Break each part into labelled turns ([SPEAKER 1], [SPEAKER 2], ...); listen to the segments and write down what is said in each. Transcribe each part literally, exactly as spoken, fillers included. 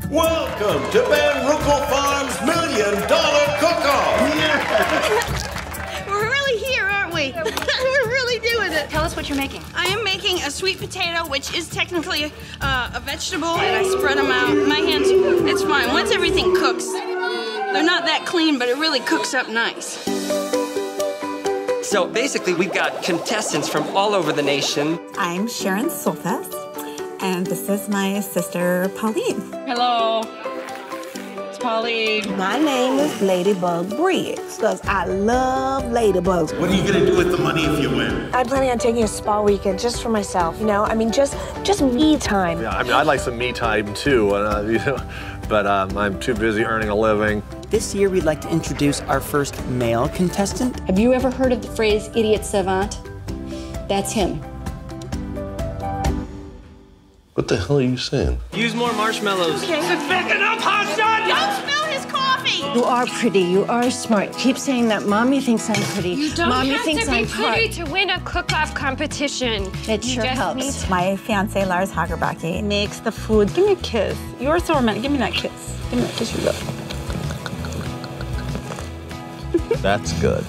[SPEAKER 1] Welcome to Van Ruckle Farms Million Dollar Cook-Off!
[SPEAKER 2] Yeah. We're really here, aren't we? We're really doing it.
[SPEAKER 3] Tell us what you're making.
[SPEAKER 2] I am making a sweet potato, which is technically uh, a vegetable, and I spread them out. My hands, it's fine. Once everything cooks, they're not that clean, but it really cooks up nice.
[SPEAKER 4] So basically, we've got contestants from all over the nation.
[SPEAKER 5] I'm Sharon Solfes, and this is my sister, Pauline.
[SPEAKER 6] Hello, it's Pauline.
[SPEAKER 7] My name is Ladybug Briggs, because I love ladybugs.
[SPEAKER 1] What are you gonna do with the money if you win?
[SPEAKER 8] I'm planning on taking a spa weekend just for myself, you know? I mean, just just me time.
[SPEAKER 9] Yeah, I mean, I'd like some me time too, uh, you know, but um, I'm too busy earning a living.
[SPEAKER 10] This year, we'd like to introduce our first male contestant.
[SPEAKER 3] Have you ever heard of the phrase idiot savant? That's him.
[SPEAKER 1] What the hell are you saying?
[SPEAKER 4] Use more marshmallows.
[SPEAKER 2] Okay.
[SPEAKER 4] It's picking up, hot shot!
[SPEAKER 2] Don't spill his coffee!
[SPEAKER 8] You are pretty, you are smart. Keep saying that Mommy thinks I'm pretty.
[SPEAKER 11] You don't
[SPEAKER 8] Mommy
[SPEAKER 11] have
[SPEAKER 8] thinks
[SPEAKER 11] to be
[SPEAKER 8] I'm
[SPEAKER 11] pretty
[SPEAKER 8] hot.
[SPEAKER 11] to win a cook-off competition.
[SPEAKER 8] It
[SPEAKER 11] you
[SPEAKER 8] sure
[SPEAKER 11] just
[SPEAKER 8] helps.
[SPEAKER 11] need to-
[SPEAKER 5] My fiance, Lars Hagerbacke, makes the food. Give me a kiss. You're so romantic. Give me that kiss. Give me that kiss you love.
[SPEAKER 9] That's good.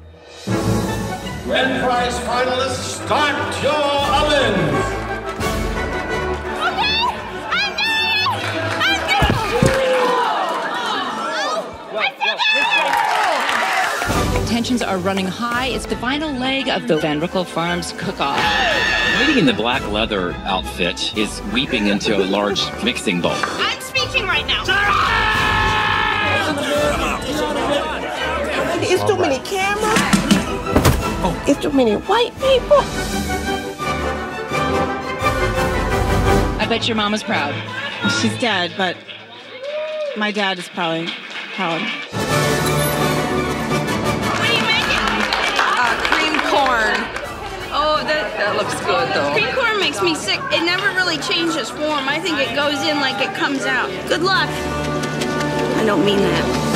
[SPEAKER 1] Grand prize finalists, start your ovens!
[SPEAKER 6] Tensions are running high. It's the final leg of the Van Ruckle Farms cook-off.
[SPEAKER 12] The lady in the black leather outfit is weeping into a large mixing bowl.
[SPEAKER 2] I'm speaking right now.
[SPEAKER 7] It's too many cameras. Oh. It's too many white people.
[SPEAKER 6] I bet your mama's proud.
[SPEAKER 13] She's dead, but my dad is probably proud.
[SPEAKER 2] What are you making?
[SPEAKER 6] Uh, cream corn. Oh, that, that looks good, though.
[SPEAKER 2] Cream corn makes me sick. It never really changes form. I think it goes in like it comes out. Good luck. I don't mean that.